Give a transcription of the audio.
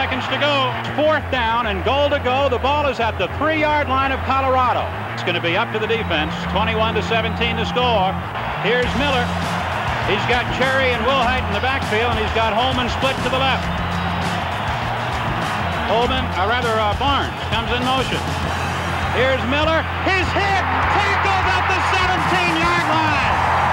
seconds to go. It's 4th down and goal to go. The ball is at the 3-yard line of Colorado. It's going to be up to the defense. 21-17 to score. Here's Miller. He's got Cherry and Wilhite in the backfield, and he's got Holman split to the left. Barnes comes in motion. Here's Miller. He's hit. Tackled at the 17-yard line.